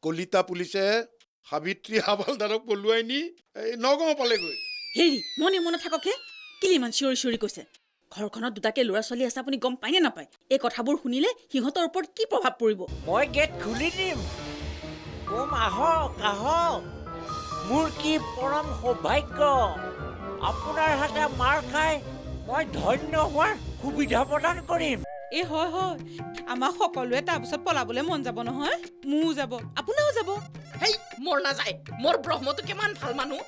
কলিতা পুলিচে সাবিত্ৰী হাবালদাৰক পলুৱাই নি নগাঁও পালেগৈ হেৰি মনে মনে থাককে কিলিমান চিঞৰি চিঞৰি কৈছে ঘৰখনত দুটাকে ল'ৰা ছোৱালী আছে আপুনি গম পায়নে নাপায় এই কথাবোৰ শুনিলে সিহঁতৰ ওপৰত কি প্ৰভাৱ পৰিব মই গেট খুলি দিম কম আহক আহক মোৰ কি পৰম সৌভাগ্য আপোনাৰ হাতে মাৰ খাই মই ধন্য হোৱাৰ সুবিধা প্ৰদান কৰিম এই হয় হয় আমাক সকলোৱে তাৰপিছত পলাবলৈ মন যাব নহয় মোৰো যাব আপোনাও যাব হেই মোৰ নাযায় মোৰ ব্ৰহ্মটো কিমান ভাল মানুহ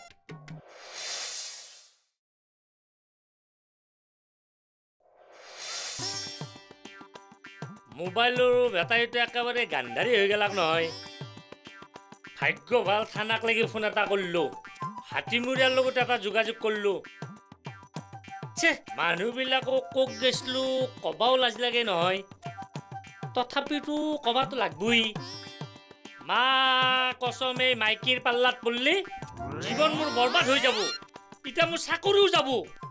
মোবাইলৰ বেটাৰীটো একেবাৰে গান্ধাৰী হৈ গেলাক নহয় ভাগ্য ভাল থানাক লাগি ফোন এটা কৰিলোঁ হাতীমূৰীয়াৰ লগত এটা যোগাযোগ কৰিলোঁ মানুহবিলাকক কক গৈছিলোঁ ক'বাও লাজ লাগে নহয় তথাপিতো ক'বাতো লাগবই মা কচম এই মাইকীৰ পাল্লাত পৰলি জীৱন মোৰ বৰবাদ হৈ যাব এতিয়া মোৰ চাকৰিও যাব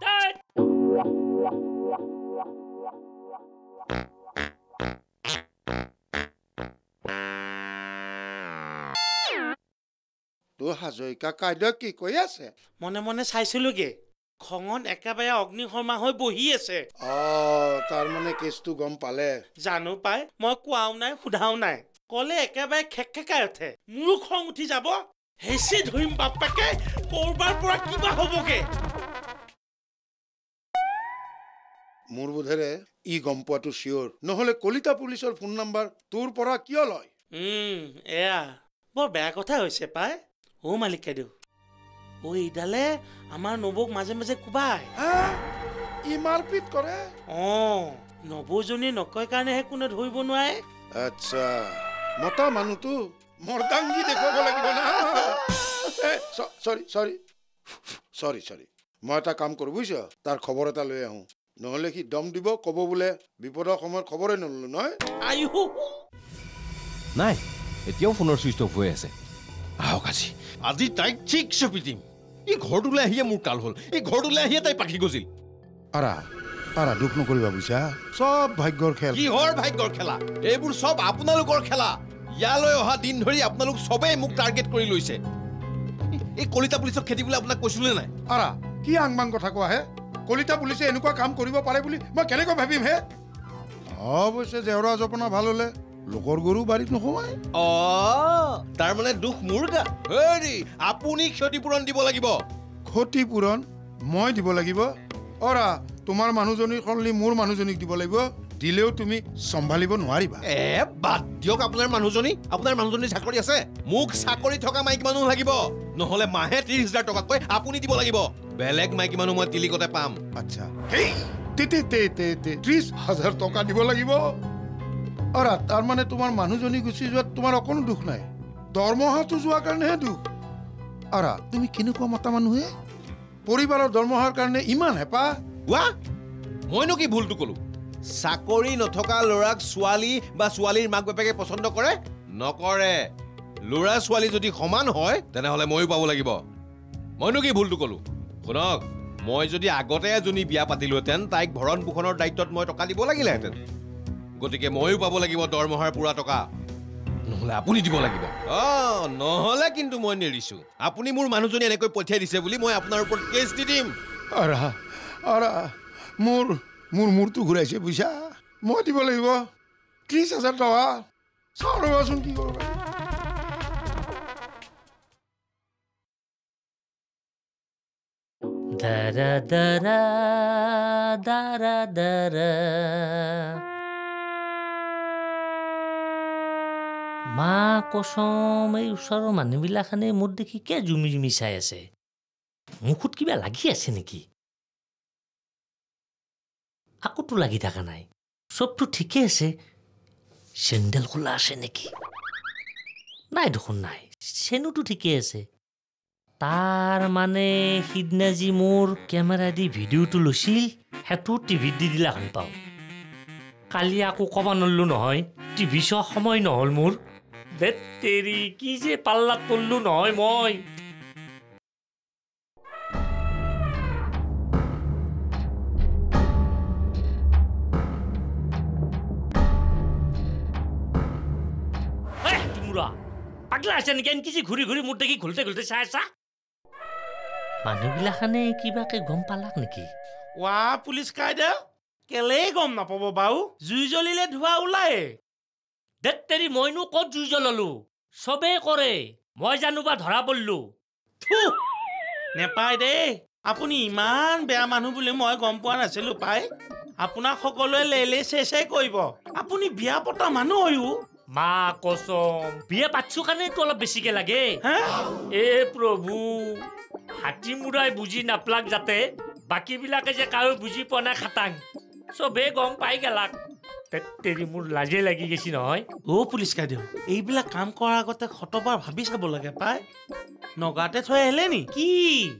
হাজৰিকা কাইদেউ কি কৈ আছে মনে মনে চাইছিলোগে খঙত একেবাৰে অগ্নিশৰ্মা হৈ বহি আছে তাৰ মানে কেছটো গম পালে জানো পাই মই কোৱাও নাই সোধাও নাই কলে একেবাৰে খেকখেকাই উঠে মোৰো খং উঠি যাব হেঁচি ধৰিম বাপেকে কৰবাৰ পৰা কিবা হ'বগে মোৰ বোধেৰে ই গম পোৱাটো চিয়ৰ নহলে কলিতা পুলিচৰ ফোন নাম্বাৰ তোৰ পৰা কিয় লয় এয়া বৰ বেয়া কথা হৈছে পাই মালিক কাইদেউ ইডালে আমাৰ নবৌক মাজে মাজে কোবাই ই মাৰপিট কৰে নবৌজনী নকয় কাৰণেহে কোনে ধৰিব নোৱাৰে আচ্ছা মতা মানুহটো মৰ্দাংগী দেখুৱাব লাগিব না চৰি মই এটা কাম কৰোঁ বুজিছ তাৰ খবৰ এটা লৈ আহোঁ নহ'লে সি দম দিব ক'ব বোলে বিপদৰ সময়ত খবৰে নললো নহয় নাই এতিয়াও ফোনৰ চুইচ অফ হৈ আছে আহক আজি তাইক ঠিক চপি দিম এই ঘৰটোলৈ আহিয়ে মোৰ কাল হ'ল এই ঘৰটোলৈ আহিয়ে তাই পাখি গজিল আৰা দুখ নকৰিবা বুজিছা চব ভাগ্যৰ খেল কিহৰ ভাগ্যৰ খেলা এইবোৰ চব আপোনালোকৰ খেলা ইয়ালৈ অহা দিন ধৰি আপোনালোক চবেই মোক টাৰ্গেট কৰি লৈছে এই কলিতা পুলিচক খেদিবলৈ আপোনাক কৈছিলে নাই কি আংবাং কথা কোৱা হে কলিতা পুলিচে এনেকুৱা কাম কৰিব পাৰে বুলি মই কেনেকৈ ভাবিম হে অৱশ্যে জেওৰা জপনা ভাল হ'লে লোকৰ গৰু বাৰীত নোসোমায় তাৰ মানে দুখ মোৰ গা হেৰি আপুনি ক্ষতিপূৰণ দিব লাগিব ক্ষতিপূৰণ মই দিব লাগিব তোমাৰ মানুহজনীৰ সলনি মোৰ মানুহজনীক দিব লাগিব দিলেও তুমি চম্ভালিব নোৱাৰিবা বাদ দিয়ক আপোনাৰ মানুহজনীৰ চাকৰি আছে মোক চাকৰি থকা মাইকী মানুহ লাগিব নহলে মাহে 30,000 টকাকৈ আপুনি দিব লাগিব বেলেগ মাইকী মানুহ মই তিলিকতে পাম আচ্ছা 30,000 টকা দিব লাগিব তাৰ মানে তোমাৰ মানুহজনী গুচি যোৱাত তোমাৰ অকণো দুখ নাই দৰমহাটো যোৱাৰ কাৰণেহে দুখ তুমি কেনেকুৱা মতা মানুহে পৰিবাৰৰ দৰমহাৰ কাৰণে ইমান হেঁপাহ মইনো কি ভুলটো কলো চাকৰি নথকা ল'ৰাক ছোৱালী বা ছোৱালীৰ মাক বাপেকে পচন্দ কৰে নকৰে ল'ৰা ছোৱালী যদি সমান হয় তেনেহ'লে ময়ো পাব লাগিব মইনো কি ভুলটো কলো শুনক মই যদি আগতে এজনী বিয়া পাতিলোহেঁতেন তাইক ভৰণ পোষণৰ দায়িত্বত মই টকা দিব লাগিলেহেঁতেন গতিকে ময়ো পাব লাগিব দৰমহাৰ পুৰা টকা নহ'লে আপুনি দিব লাগিব নহ'লে কিন্তু মই নেৰিছো আপুনি মোৰ মানুহজনী এনেকৈ পঠিয়াই দিছে বুলি মই আপোনাৰ ওপৰত কেছ দি দিম মোৰ মূৰটো ঘূৰাইছে বুজিছা মই দিব লাগিব 30,000 টকা চাওঁ ৰবাচোন কি কৰিব পাৰি দাৰা দাৰা দাৰা দাৰা মা কচম এই ওচৰৰ মানুহবিলাখানে মোৰ দেখি কিয় জুমি জুমি চাই আছে মুখত কিবা লাগি আছে নেকি আকোতো লাগি থকা নাই চবটো ঠিকে আছে চেণ্ডেল খোলা আছে নেকি নাই দেখোন নাই চেনুটো ঠিকে আছে তাৰ মানে সিদিনা যি মোৰ কেমেৰা দি ভিডিঅ'টো লৈছিল সেইটো টিভিত দি দিলা খান পাওঁ কালি আকৌ ক'ব নোৱাৰিলোঁ নহয় টিভি চোৱা সময় নহ'ল মোৰ তেৰি কি যে পাল্লাত পৰলোঁ নহয় মই পাগলা আছে নেকি এনকি যে ঘূৰি ঘূৰি মোৰ দেখি ঘুলতে ঘুলতে চাই আছা মানুহবিলাখানে কিবাকে গম পালাক নেকি ৱা পুলিচ কাইদেউ কেলেই গম নাপাব বাৰু জুই জ্বলিলে ধোঁৱা ওলায়ে দেত তেৰি মইনো ক'ত জুই জ্বলালো চবেই কৰে মই জানো বা ধৰা পৰিলো নেপায় দেই আপুনি ইমান বেয়া মানুহ বুলি মই গম পোৱা নাছিলো পাই আপোনাক সকলোৱে লেলে চেচে কৰিব আপুনি বিয়া পতা মানুহ হয়ো মা কসম বিয়া পাতছো কাৰণেতো অলপ বেছিকে লাগে এ প্ৰভু হাতী মুৰাই বুজি নাপলাক যাতে বাকীবিলাকে যে কাৰো বুজি পোৱা নাই খাটাং চবেই গম পাই গেলাক তেৰি মোৰ লাজে লাগি গেছি নহয় পুলিচ কাইদেউ এইবিলাক কাম কৰাৰ আগতে শতবাৰ ভাবি চাব লাগে পাই নগাতে থৈ আহিলে নি কি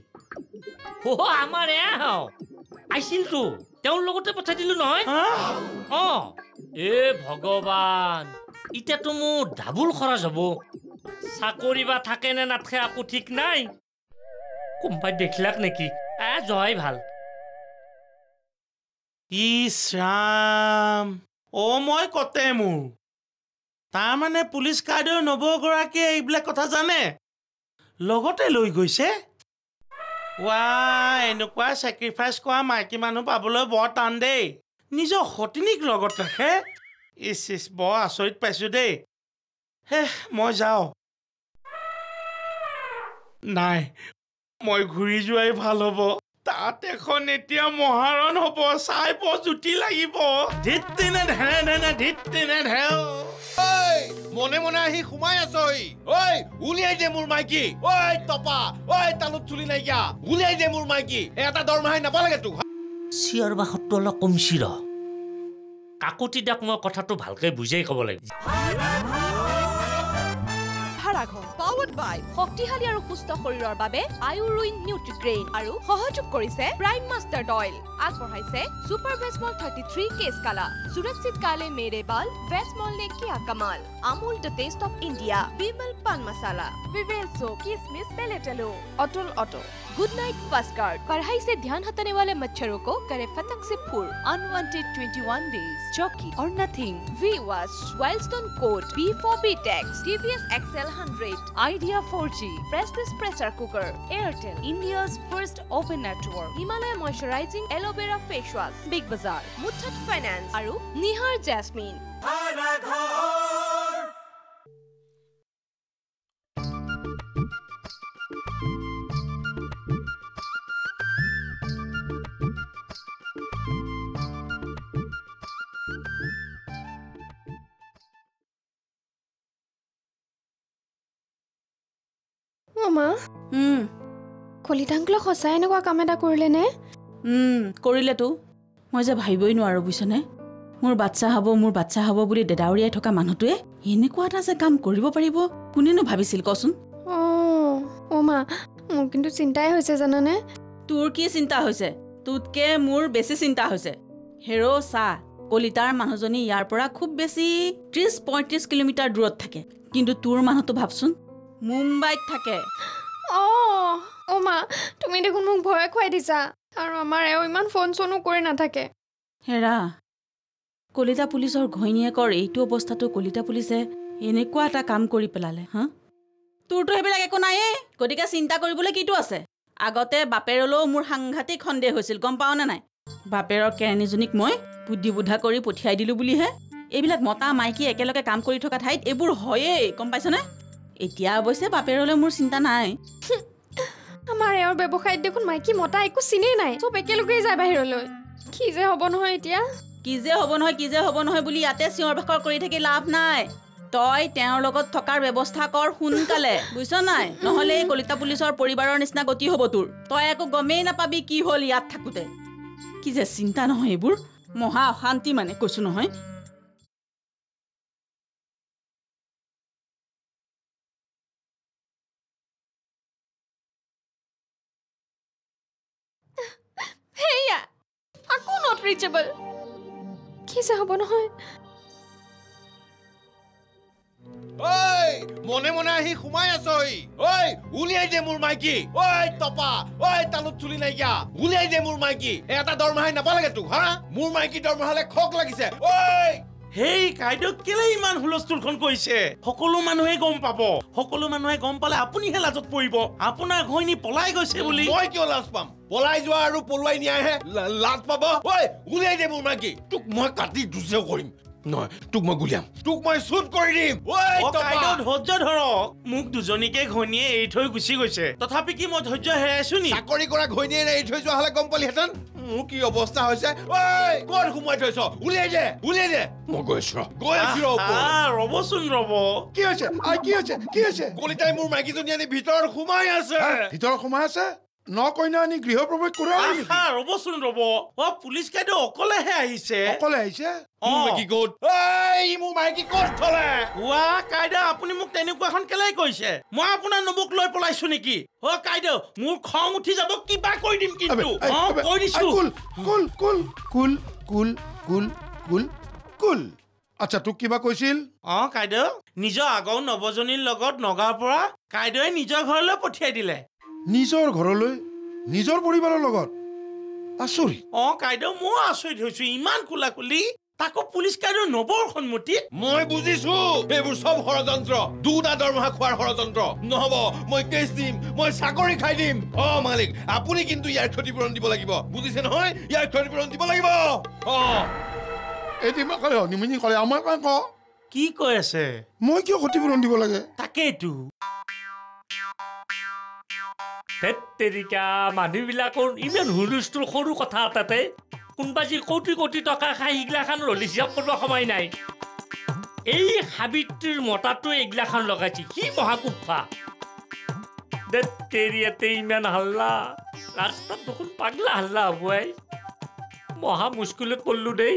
আমাৰ আহিছিলতো তেওঁৰ লগতে পঠাই দিলো নহয় এ ভগৱান এতিয়াতো মোৰ ডাবুল খৰচ হ'ব চাকৰি বা থাকে নে নাথাকে একো ঠিক নাই কোনোবাই দেখিলাক নেকি জয় ভাল ইছ ৰাম মই কতে মোৰ তাৰমানে পুলিচ কাইদেউ নবৌগৰাকীয়ে এইবিলাক কথা জানে লগতে লৈ গৈছে এনেকুৱা চেক্ৰিফাইচ কৰা মাইকী মানুহ পাবলৈ বৰ টান দেই নিজৰ সতিনীক লগত ৰাখে ইছ বৰ আচৰিত পাইছোঁ দেই মই যাওঁ নাই মই ঘূৰি যোৱাই ভাল হ'ব তাত এখন এতিয়া মহাৰণ হ'ব চাই জুতি লাগিব মনে মনে আহি সোমাই আছ উলিয়াই দে মোৰ মাইকী তপা তালত চুলি নাইকিয়া উলিয়াই দে মোৰ মাইকী এটা দৰমহাই নাপালাগে তোক চিঞৰ বাখতটো অলপ কমছি ৰ কাকতি দাক মই কথাটো ভালকে বুজাই ক'ব লাগিব ভাড়াঘৰ পাৱাৰ্ড বাই শক্তিশালী আৰু সুস্থ শৰীৰৰ বাবে আয়ুৰুইন নিউট্ৰিগ্ৰেইন আৰু সহযোগ কৰিছে প্ৰাইম মাষ্টাৰ্ড অইল আগবঢ়াইছে সুপাৰ ভেসমল 33 কেছ কালা সুৰক্ষিত কালে মেৰে বাল ভেসমল ने किया कमाल Amul the taste of India Vimal pan masala Vivel सो किसमिस पेलेटेलो अटल ऑटो गुड नाइट फर्स्ट गार्ड पढ़ाई से ध्यान हटाने वाले मच्छरों को करे फतंग से फूर अनवांटेड 21 डेज चौकी और nothing we wash Wildstone code B4 BTEX TVS XL 100 Idea 4G Prestige pressure cooker Airtel India's first open network Himalaya moisturizing aloe vera face wash Big Bazaar Muthat Finance aru Nihar Jasmine Bharaghar মামা কলিতা আংকলক সঁচাই এনেকুৱা কাম এটা কৰিলে নে কৰিলেতো মই যে ভাবিবই নোৱাৰো বুজিছনে মোৰ বাচ্চা হ'ব বুলি দেদাউৰিয়াই থকা মানুহটোৱে এনেকুৱা এটা যে কাম কৰিব পাৰিব কোনেনো ভাবিছিল কচোন মা মোৰ কিন্তু চিন্তাই হৈছে জানানে তোৰ কি চিন্তা হৈছে তোতকে মোৰ বেছি চিন্তা হৈছে হেৰো চা কলিতাৰ মানুহজনী ইয়াৰ পৰা খুব বেছি 30-35 কিলোমিটাৰ দূৰত থাকে কিন্তু তোৰ মানুহটো ভাবচোন মুম্বাইত থাকে মা তুমি দেখোন মোক ভয় খুৱাই দিছা আৰু আমাৰ ইমান ফোন চনো কৰি নাথাকে হেৰা কলিতা পুলিচৰ ঘৈণীয়েকৰ এইটো অৱস্থাটো কলিতা পুলিচে এনেকুৱা এটা কাম কৰি পেলালে তোৰতো সেইবিলাক একো নাইয়ে গতিকে চিন্তা কৰিবলৈ কিটো আছে আগতে বাপেৰলৈও মোৰ সাংঘাতিক সন্দেহ হৈছিল গম পাও নে নাই বাপেৰৰ কেৰাণীজনীক মই বুদ্ধি বুদ্ধা কৰি পঠিয়াই দিলো বুলিহে এইবিলাক মতা মাইকী একেলগে কাম কৰি থকা ঠাইত এইবোৰ হয়েই গম পাইছনে এতিয়া অৱশ্যে বাপেৰলৈ মোৰ চিন্তা নাই আমাৰ ব্যৱসায়ত দেখোন মাইকী মতা একো চিনেই নাই চব একেলগেই যায় বাহিৰলৈ কি যে হ'ব নহয় এতিয়া কি যে হ'ব নহয় বুলি ইয়াতে চিঞৰ বাখৰ কৰি থাকি লাভ নাই তই তেওঁৰ লগত থকাৰ ব্যৱস্থা কৰ সোনকালে বুজিছ নাই নহ'লে এই কলিতা পুলিচৰ পৰিবাৰৰ নিচিনা গতি হ'ব তোৰ তই একো গমেই নাপাবি কি হ'ল ইয়াত থাকোঁতে কি যে চিন্তা নহয় এইবোৰ মহা অশান্তি মানে কৈছো নহয় হেয়া আকৌ নট ৰিচেবল কি যে হ'ব নহয় মনে মনে আহি সোমাই আছ উলিয়াই দে মোৰ মাইকী তপা তালত চুলি নাইকিয়া উলিয়াই দে মোৰ মাইকী এটা দৰমহাই নাপালাগে তোক মোৰ মাইকী দৰমহালে খক লাগিছে হেই কাইদেউ কেলে ইমান হুলস্থুলখন কৰিছে সকলো মানুহে গম পাব সকলো মানুহে গম পালে আপুনিহে লাজত পৰিব আপোনাৰ ঘৈণী পলাই গৈছে বুলি মই কিয় লাজ পাম পলাই যোৱা আৰু পলুৱাই নিয়াহে লাজ পাব ঐ উলিয়াই দে মোৰ মাইকী তোক মই কাটি দুচেও কৰিম নহয় তোক মই গুলিয়াম তোক মই শ্বুট কৰি দিম কাইদেউ ধৈৰ্য ধৰক মোক দুজনীকে ঘৈণীয়ে এৰি থৈ গুচি গৈছে তথাপি কি মই ধৈৰ্য হেৰাইছো নি চাকৰি কৰা ঘৈণীয়ে এৰি থৈ যোৱা হলে গম পালিহেঁতেন মোৰ কি অৱস্থা হৈছে ঐ ক'ত সোমাই থৈছ উলিয়াই দে মই গৈ আছো ৰ'বচোন ৰ'ব কি হৈছে কি হৈছে কলিতাই মোৰ মাইকীজনী আনি ভিতৰত সোমাই আছে নকইনা আনি গৃহপ্ৰৱেশ কৰা ৰ'বচোন ৰ'ব পুলিচ কাইদেউ অকলেহে আহিছে মোৰ মাইকী ক'ত থলে কাইদেউ আপুনি মোক তেনেকুৱা এখন কেলেই কৈছে মই আপোনাৰ নবুক লৈ পলাইছো নেকি কাইদেউ মোৰ খং উঠি যাব কিবা কৈ দিম কিন্তু কৈ দিছো কুল আচ্ছা তোক কিবা কৈছিল কাইদেউ নিজৰ আগৰ নৱজনীৰ লগত নগাঁৱৰ পৰা কাইদেৱে নিজৰ ঘৰলৈ পঠিয়াই দিলে নিজৰ ঘৰলৈ নিজৰ পৰিবাৰৰ লগত আচৰিত কাইদেউ মই আচৰিত হৈছো ইমান কোলাকুলি তাকো পুলিচ কাইদেউ নবৰ সন্মতিত মই বুজিছো এইবোৰ চব ষড়যন্ত্ৰ দুটা দৰমহা খোৱাৰ ষড়যন্ত্ৰ নহব মই কেছ দিম মই চাকৰি খাই দিম মালিক আপুনি কিন্তু ইয়াৰ ক্ষতিপূৰণ দিব লাগিব বুজিছে নহয় ইয়াৰ ক্ষতিপূৰণ দিব লাগিব আমাৰ কাৰণে ক কি কৈ আছে মই কিয় ক্ষতিপূৰণ দিব লাগে তাকেইতো তেৰিকা মানুহবিলাকৰ ইমান হুলস্থুল সৰু কথা এটাতে কোনোবা যি কোটি কোটি টকা খাই এইগিলাখান হিচাপ কৰিব সময় নাই এই সাবিত্ৰীৰ মতাটো এইগিলাখান লগাইছে কি মহাকুফা তেৰিয়াতে ইমান হাল্লা ৰাস্তাত দেখোন পাগলা হাল্লা হবই মহা মুস্কিলত পড়লো দেই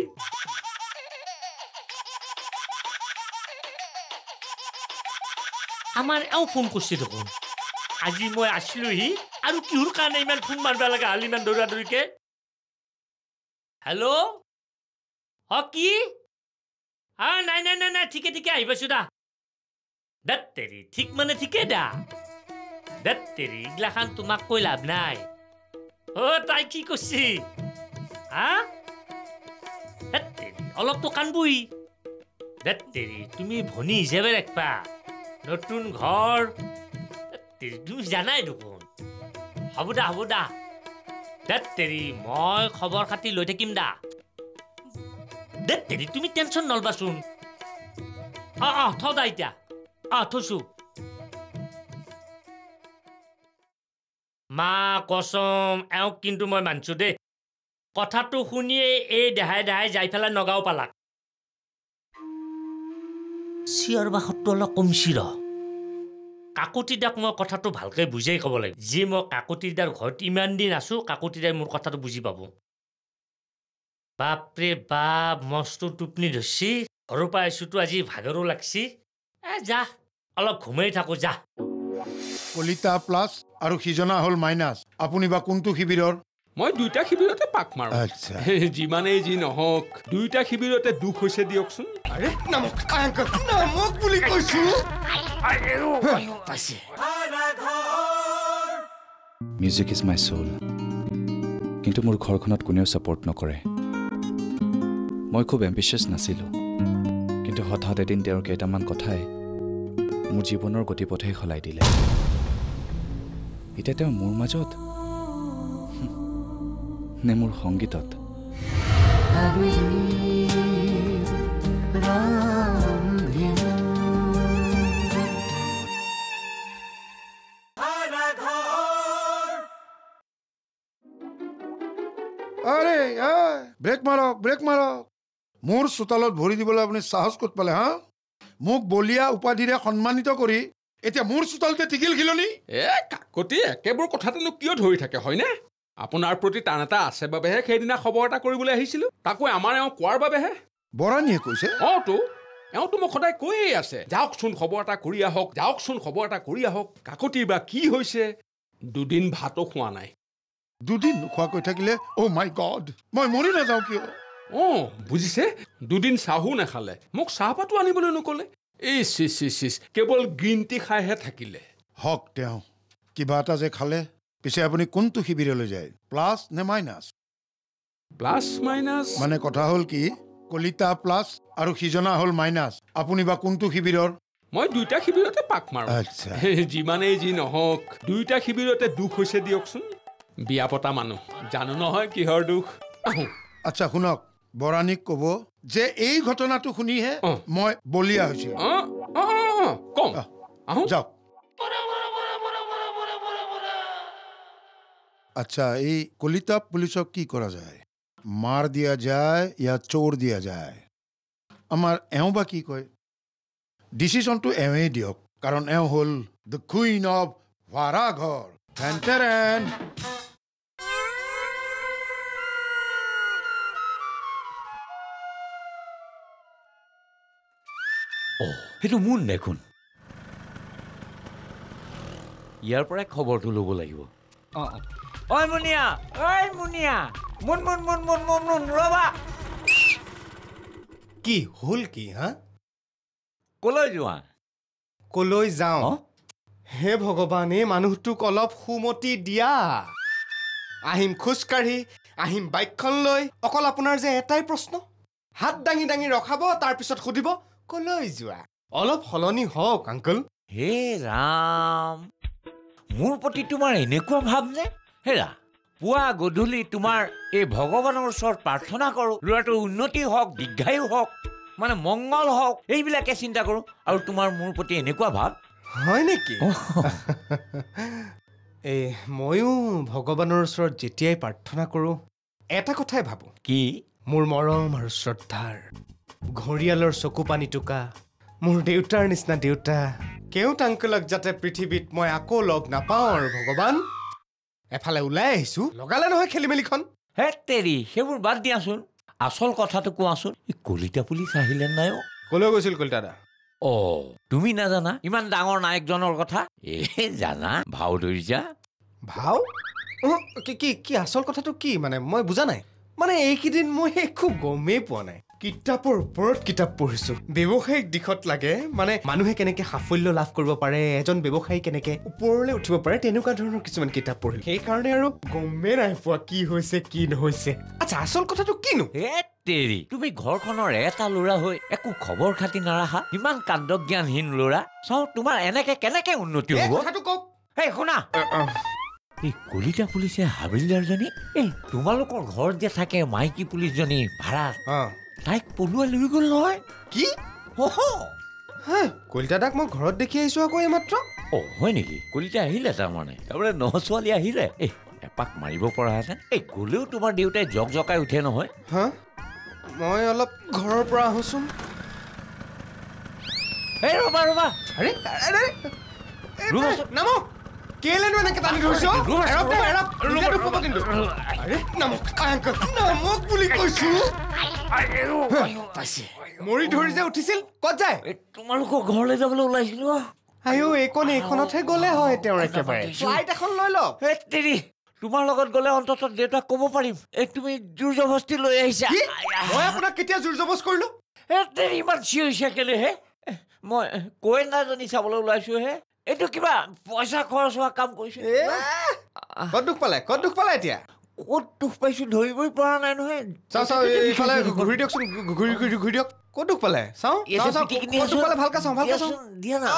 আমাৰ এও ফোন কৰিছে দেখোন আজি মই আছিলোহি আৰু কিহৰ কাৰণে ইমান ফোন মাৰিব লাগে হাল ইমান দৌৰাদৌৰিকে হেল্ল' কি নাই ঠিকে আহি পাইছো দাত্তেৰি ঠিক মানে ঠিকে দাত্তেৰি এইগিলাখান তোমাক কৈ লাভ নাই তাই কি কৈছি অলপতো কান্দবই দাত্তেৰি তুমি ভনী হিচাপে ৰাখবা নতুন ঘৰ তুমি জানাই দেখোন হ'ব দা দাত্তেৰি মই খবৰ খাতি লৈ থাকিম দাত্তেৰি তুমি টেনশ্যন নলবাচোন থ দা এতিয়া থৈছো মা কচম এওঁক কিন্তু মই মানছো দেই কথাটো শুনিয়ে এই দেহাই যাই পেলাই নগাঁও পালাক চিঞৰ বাখৰটো অলপ কমছি কাকতিদাক মই কথাটো ভালকৈ বুজাই ক'ব লাগিব যি মই কাকতিদাৰ ঘৰত ইমান দিন আছো কাকতিদাই মোৰ কথাটো বুজি পাব বাপৰে বাপ মস্ত টোপনি ধৰছি ঘৰৰ পৰা আহিছোতো আজি ভাগৰো লাগছি যা অলপ ঘুমাই থাকো যা কলিতা প্লাছ আৰু সিজনা হ'ল মাইনাছ আপুনি বা কোনটো শিবিৰৰ মই দুইটা শিবিৰতে পাক মাৰো যিমানেই যি নহওক দুইটা শিবিৰতে দুখ হৈছে দিয়কচোন নামক বুলি কৈছো মিউজিক ইজ মাই সোল কিন্তু মোৰ ঘৰখনত কোনেও ছাপোৰ্ট নকৰে মই খুব এম্বিচিয়াছ নাছিলোঁ কিন্তু হঠাৎ এদিন তেওঁৰ কেইটামান কথাই মোৰ জীৱনৰ গতিপথেই সলাই দিলে এতিয়া তেওঁ মোৰ মাজত নে মোৰ সংগীতত ব্ৰেক মাৰক মোৰ চোতালত ভৰি দিবলৈ আপুনি সাহস ক'ত পালে মোক বলিয়া উপাধিৰে সন্মানিত কৰি এতিয়া মোৰ চোতালতে টিকিল খিলনি কাকতি একেবোৰ কথাটোনো কিয় ধৰি থাকে হয়নে আপোনাৰ প্ৰতি টান এটা আছে বাবেহে সেইদিনা খবৰ এটা কৰিবলৈ আহিছিলো তাকো আমাৰ এওঁ কোৱাৰ বাবেহে বৰানীয়ে কৈছে এওঁতো মোক সদায় কৈয়ে আছে যাওকচোন খবৰ এটা কৰি আহক কাকতিৰ বা কি হৈছে দুদিন ভাতো খোৱা নাই দুদিন নোখোৱাকৈ থাকিলে মাই গড মই মৰি নাযাওঁ কিয় বুজিছে দুদিন চাহো নাখালে মোক চাহপাতো আনিবলৈ নকলে কেৱল গ্ৰীণ টি খাইহে থাকিলে হওক তেওঁ কিবা এটা যে খালে পিছে আপুনি কোনটো শিবিৰলৈ যায় প্লাছ নে মাইনাছ প্লাছ মাইনাছ মানে কথা হ'ল কি কলিতা প্লাছ আৰু সিজনা হ'ল মাইনাছ আপুনি বা কোনটো শিবিৰৰ মই দুইটা শিবিৰতে পাক মাৰো আচ্ছা যিমানেই যি নহওক দুইটা শিবিৰতে দুখ হৈছে দিয়কচোন বিয়া পতা মানুহ জানো নহয় কিহৰ দুখ আচ্ছা শুনক বৰাণীক ক'ব যে এই ঘটনাটো শুনিহে মই বলিয়া হৈছিলোঁ কম যাওক আচ্ছা এই কলিতা পুলিচক কি কৰা যায় মাৰ দিয়া যায় ইয়া চোৰ দিয়া যায় আমাৰ এওঁ বা কি কয় ডিচিশ্যনটো এওঁৱেই দিয়ক কাৰণ এওঁ হ'ল দ্য কুইন অফ ভাড়াঘৰ ফেণ্টেৰেন সেইটো মোন দেখোন ইয়াৰ পৰাই খবৰটো ল'ব লাগিব ঐ মুনিয়া মুন ৰবা কি হ'ল কি হা কলৈ যোৱা কলৈ যাওঁ হে ভগৱান এই মানুহটোক অলপ সুমতি দিয়া আহিম খোজকাঢ়ি আহিম বাইকখন লৈ অকল আপোনাৰ যে এটাই প্ৰশ্ন হাত দাঙি দাঙি ৰখাব তাৰপিছত সুধিব কলৈ যোৱা অলপ সলনি হওক আংকল হে ৰাম মোৰ প্ৰতি তোমাৰ এনেকুৱা ভাৱ নে হেৰা পুৱা গধূলি তোমাৰ এই ভগৱানৰ ওচৰত প্ৰাৰ্থনা কৰোঁ ল'ৰাটোৰ উন্নতি হওক দীৰ্ঘায়ু হওক মানে মংগল হওক এইবিলাকে চিন্তা কৰোঁ আৰু তোমাৰ মোৰ প্ৰতি এনেকুৱা ভাৱ হয় নেকি এই ময়ো ভগৱানৰ ওচৰত যেতিয়াই প্ৰাৰ্থনা কৰোঁ এটা কথাই ভাবোঁ কি মোৰ মৰম আৰু শ্ৰদ্ধাৰ ঘৰিয়ালৰ চকু পানী টোকা মোৰ দেউতাৰ নিচিনা দেউতা কেওট আংকলক যাতে পৃথিৱীত মই আকৌ লগ নাপাওঁ আৰু ভগৱান এফালে ওলাই আহিছোঁ লগালে নহয় খেলি মেলিখন হে তেৰি সেইবোৰ বাদ দিয়াচোন আচল কথাটো কোৱাচোন এই কলিতা পুলিচ আহিলে নাই কলৈ গৈছিল কলিতা দা তুমি নাজানা ইমান ডাঙৰ নায়কজনৰ কথা জানা ভাও ধৰিছা ভাও কি কি আচল কথাটো কি মানে মই বুজা নাই মানে এইকেইদিন মই একো গমেই পোৱা নাই কিতাপৰ ওপৰত কিতাপ পঢ়িছোঁ ব্যৱসায়িক দিশত লাগে মানে মানুহে কেনেকৈ সাফল্য লাভ কৰিব পাৰে এজন ব্যৱসায়ী কেনেকৈ ওপৰলৈ উঠিব পাৰে তেনেকুৱা ধৰণৰ কিছুমান কিতাপ পঢ়িলোঁ সেইকাৰণে আৰু গমেই নাই পোৱা কি হৈছে কি নহৈছে আচ্ছা আচল কথাটো কিনো তেৰি তুমি ঘৰখনৰ এটা ল'ৰা হৈ একো খবৰ খাতি নাৰাখা ইমান কাণ্ডজ্ঞানহীন ল'ৰা চাওঁ তোমাৰ এনেকে কেনেকে উন্নতি হ'ব হে শুনা এই কলিতা পুলিচে হাবিলদাৰজনী এই তোমালোকৰ ঘৰত যে থাকে মাইকী পুলিচজনী ভাড়া তাইক পলুৱাই লৈ গ'ল নহয় কি কলিতা দাক মই ঘৰত দেখি আহিছোঁ আকৌ এইমাত্ৰ হয় নেকি কলিতা আহিলে তাৰমানে ছোৱালী আহিলে এপাক মাৰিব পৰা হেঁতেন এই গ'লেও তোমাৰ দেউতাই জক জকাই উঠে নহয় মই অলপ ঘৰৰ পৰা আহোঁচোন এই ৰবা নামক কেলেনো এনেকে টানি ধৰিছ নামক বুলি কৈছো মৰি ধৰি যে উঠিছিল ক'ত যায় তোমালোকৰ ঘৰলৈ যাবলৈ ওলাইছিলো আইও এইখনতহে গ'লে হয় তেওঁৰ একেবাৰে ফ্লাইট এখন লৈ লওক তোমাৰ লগত গ'লে অন্ততঃ দেউতাক ক'ব পাৰিম এই তুমি জোৰ জবস্তি লৈ আহিছা মই আপোনাক কেতিয়া জোৰ জবজ কৰিলো ইমান চিঞৰিছা কেলেহে মই কইনাজনী চাবলৈ ওলাইছো হে এইটো কিবা পইচা খৰচ হোৱা কাম কৰিছো ক'ত দুখ পালে এতিয়া ক'ত দুখ পাইছো ধৰিবই পৰা নাই নহয় ইফালে ঘূৰি দিয়কচোন ঘূৰি দিয়ক ক'ত দুখ পালে চাওঁ ভালকে চাওঁ দিয়া না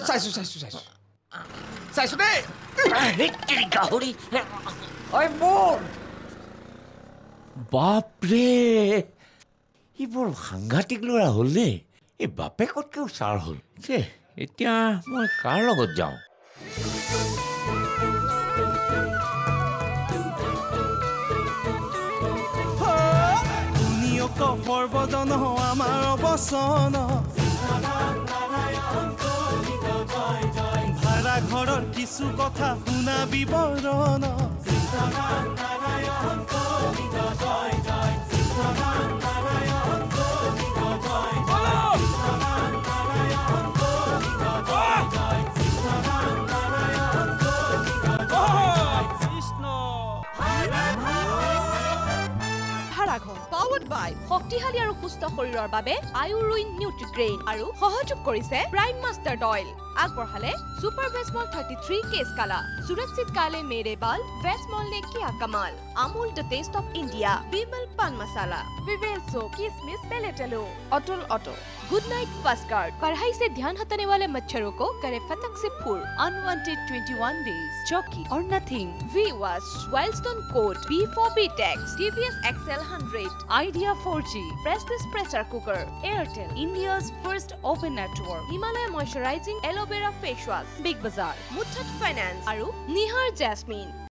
চাইছো দেই গাহৰি মোৰ বাপৰে ই বৰ সাংঘাতিক ল'ৰা হ'ল দেই এই বাপেকতকেও ছাৰ হ'ল যে এতিয়া মই কাৰ লগত যাওঁ সৰ্বজন আমাৰ অৱচন ভাড়া ঘৰৰ কিছু কথা শুনা বিৱৰণ ভাড়াঘৰ পাৱাৰ্ড বাই শক্তিশালী আৰু সুস্থ সুস্থ শৰীৰৰ বাবে আয়ুৰুইন নিউট্ৰিগ্ৰেইন আৰু সহযোগ কৰিছে প্ৰাইম মাষ্টাৰ অইল আগবঢ়ালে সুপাৰ ভেজমল 33 কেছ কালা সুৰক্ষিত কালে মেৰে বাল ভেজমল ने किया कमाल Amul the taste of India Vimal pan masala विवेल्सो किसमिस पेलेटेलो अटल ऑटो गुड नाइट फर्स्ट गार्ड पढ़ाई से ध्यान हटाने वाले मच्छरों को करे फतंग से फूर अनवांटेड 21 डेज चौकी और nothing we wash Wildstone code B4B tax TVS XL 100 Idea 4G प्रेसलेस pressure cooker Airtel India's first open network Himalaya moisturising aloe vera face wash big Bazaar Muthoot finance और निहार जैस्मिन